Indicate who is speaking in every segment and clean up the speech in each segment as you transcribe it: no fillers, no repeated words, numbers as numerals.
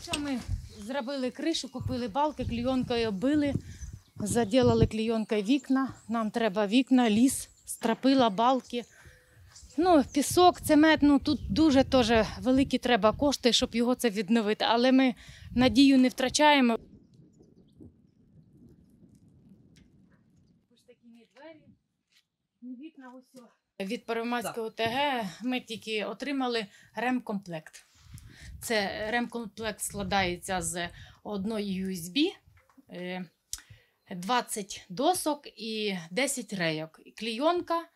Speaker 1: Ось ми зробили кришу, купили балки, клейонкою оббили, заділили клейонкою вікна. Нам треба вікна, ліс, стропила, балки. Ну, пісок, цемент, ну тут дуже теж великі треба кошти, щоб його це відновити. Але ми надію не втрачаємо. Ось такі двері, вікна ось. Від Первомайського ОТГ ми тільки отримали ремкомплект. Це ремкомплект складається з одної USB, 20 досок і 10 рейок. І клейонка,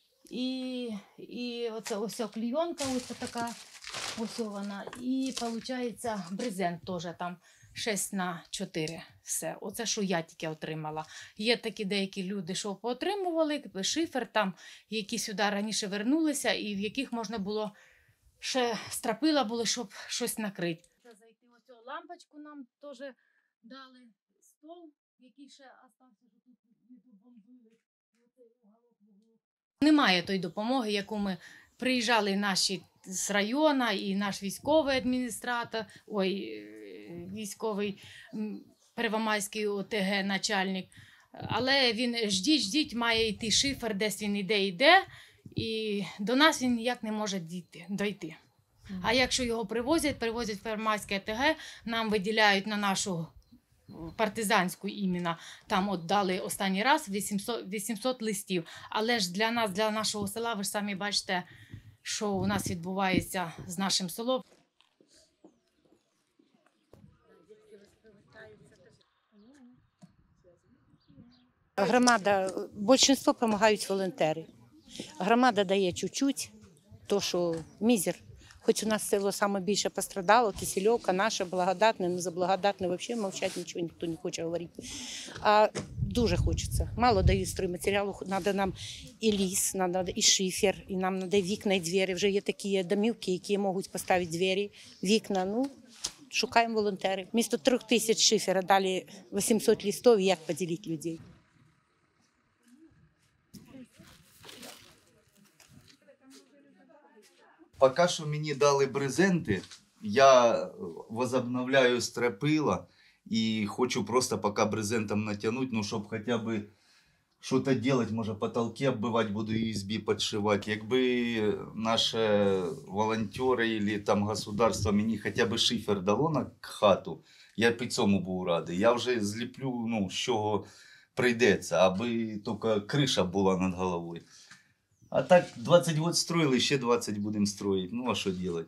Speaker 1: і оце ось клейонка, ось така, ось вона. І виходить брезент теж там 6х4. Все. Оце, що я тільки отримала. Є такі деякі люди, що поотримували, шифер там, які сюди раніше вернулися, і в яких можна було ще стропила були, щоб щось накрити. Зайти оцю лампочку нам теж дали, стол, який ще залишився, що тут відбомбили. Немає тої допомоги, яку ми приїжджали наші з району і наш військовий адміністратор, військовий Первомайський ОТГ начальник. Але він ждіть, має йти шифер, десь він йде, і до нас він ніяк не може дойти. А якщо його привозять в Первомайське ОТГ, нам виділяють на нашу партизанську іменно, там от дали останній раз 800 листів. Але ж для нас, для нашого села, ви ж самі бачите, що у нас відбувається з нашим селом.
Speaker 2: Громада, більшість допомагають волонтери. Громада дає чуть-чуть, то що мізер. Хоч у нас село саме більше пострадало, Кисельовка, наше, Благодатне, не за Благодатне, взагалі мовчать, нічого ніхто не хоче говорити. А дуже хочеться. Мало дають стройматеріалу, треба нам і ліс, треба і шифер, і нам треба вікна і двері. Вже є такі домівки, які можуть поставити двері, вікна. Ну, шукаємо волонтери. Вмісто 3000 шифера дали 800 листів, як поділити людей.
Speaker 3: Поки що мені дали брезенти, я возобновляю стропила і хочу просто поки брезентом натягнути, ну, щоб хоча б щось робити, може потолки оббивати, буду USB підшивати. Якби наші волонтери або там государство мені хоча б шифер дало на хату, я б і цьому був радий. Я вже зліплю, ну, з чого прийдеться, аби тільки криша була над головою. А так 20 років строїли, ще 20 будемо строїти. Ну а що робити?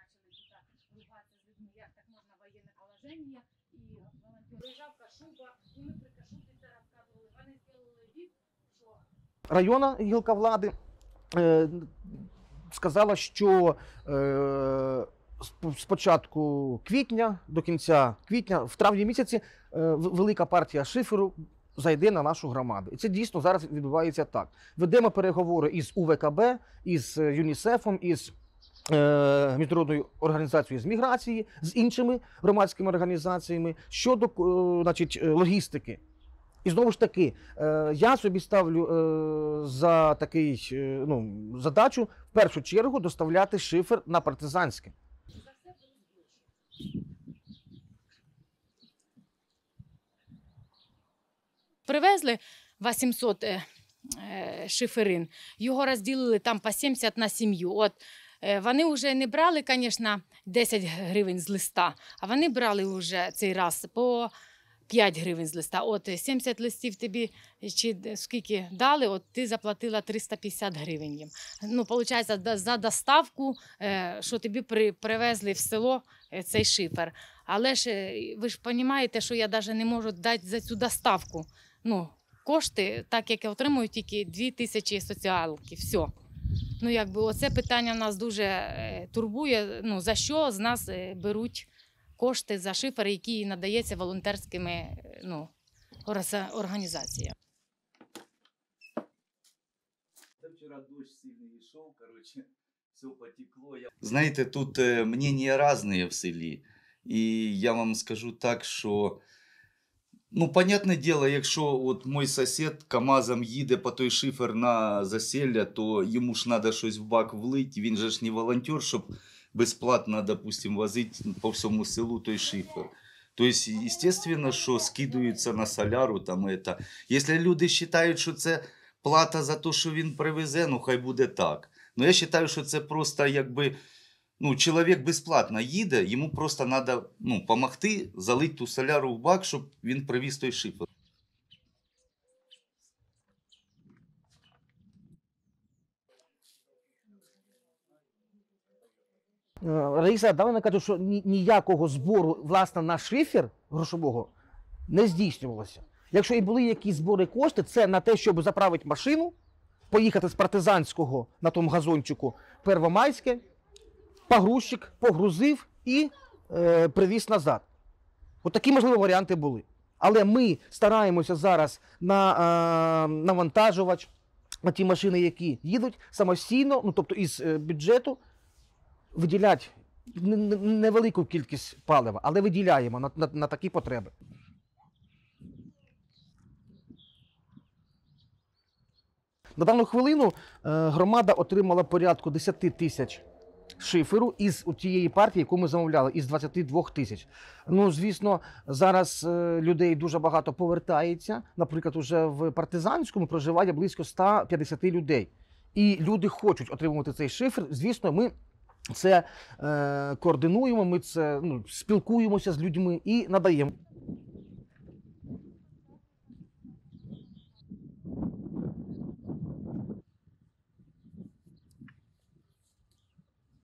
Speaker 4: Районна гілка влади сказала, що з початку квітня до кінця квітня, в травні місяці, велика партія шиферу зайде на нашу громаду. І це дійсно зараз відбувається так. Ведемо переговори із УВКБ, із ЮНІСЕФом, із Міжнародною організацією з міграції, з іншими громадськими організаціями щодо логістики. І знову ж таки, я собі ставлю за такий, задачу в першу чергу доставляти шифер на партизанське.
Speaker 1: Привезли 800 шиферин, його розділили там по 70 на сім'ю. От вони вже не брали, звісно, 10 гривень з листа, а вони брали вже цей раз по 5 гривень з листа. От 70 листів тобі чи скільки дали, от ти заплатила 350 гривень їм. Ну, виходить, за доставку, що тобі привезли в село цей шифер. Але ж ви ж розумієте, що я навіть не можу дати за цю доставку. Ну, кошти, так як я отримую, тільки 2000 соціалки, все. Ну, якби оце питання нас дуже турбує, ну, за що з нас беруть кошти за шифер, який надається волонтерськими, ну, організаціями.
Speaker 3: Вчора дощ сильний йшов, коротше, все потекло. Знаєте, тут мнення різні в селі. І я вам скажу так, що, ну, понятне діло, якщо от мій сусід КАМАЗом їде по той шифер на засілля, то йому ж треба щось в бак влити, він же ж не волонтер, щоб безплатно, допустим, возить по всьому селу той шифер. То есть, естественно, що скидаються на соляру там это. Якщо люди вважають, що це плата за те, що він привезе, ну хай буде так. Ну я вважаю, що це просто якби, ну, чоловік безплатно їде, йому просто треба, ну, допомогти залити ту соляру в бак, щоб він привіз той шифер.
Speaker 4: Раїса, давай кажу, що ніякого збору, власне, на шифер грошового не здійснювалося. Якщо і були якісь збори кошти, це на те, щоб заправити машину, поїхати з Партизанського на тому газончику Первомайське, погрузчик погрузив і привіз назад. От такі, можливо, варіанти були. Але ми стараємося зараз на навантажувач, на ті машини, які їдуть самостійно, ну тобто із бюджету, виділяти невелику кількість палива, але виділяємо на такі потреби. На дану хвилину громада отримала порядку 10 тисяч шиферу із тієї партії, яку ми замовляли, із 22 тисяч. Ну, звісно, зараз людей дуже багато повертається. Наприклад, уже в Партизанському проживає близько 150 людей. І люди хочуть отримувати цей шифер. Звісно, ми це координуємо, ми це спілкуємося з людьми і надаємо.